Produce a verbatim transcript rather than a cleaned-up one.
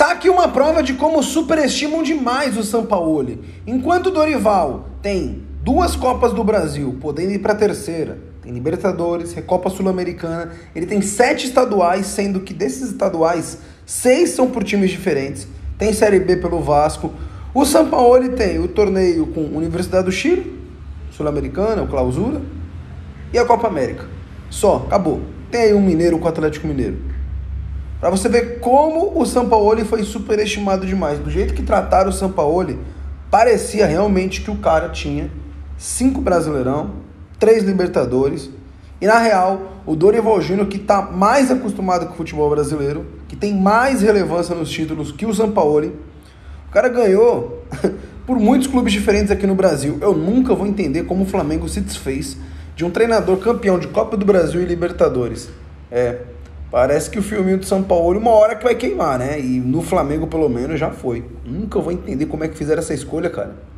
Tá aqui uma prova de como superestimam demais o Sampaoli. Enquanto o Dorival tem duas Copas do Brasil, podendo ir para a terceira, tem Libertadores, Recopa Sul-Americana, ele tem sete estaduais, sendo que desses estaduais, seis são por times diferentes, tem Série B pelo Vasco. O Sampaoli tem o torneio com a Universidade do Chile, Sul-Americana, o Clausura, e a Copa América. Só, acabou. Tem aí um Mineiro com o Atlético Mineiro. Pra você ver como o Sampaoli foi superestimado demais. Do jeito que trataram o Sampaoli, parecia realmente que o cara tinha cinco Brasileirão, três Libertadores. E na real, o Dorival Júnior, que está mais acostumado com o futebol brasileiro, que tem mais relevância nos títulos que o Sampaoli, o cara ganhou por muitos clubes diferentes aqui no Brasil. Eu nunca vou entender como o Flamengo se desfez de um treinador campeão de Copa do Brasil e Libertadores. É... Parece que o filminho do Sampaoli uma hora que vai queimar, né? E no Flamengo, pelo menos, já foi. Nunca vou entender como é que fizeram essa escolha, cara.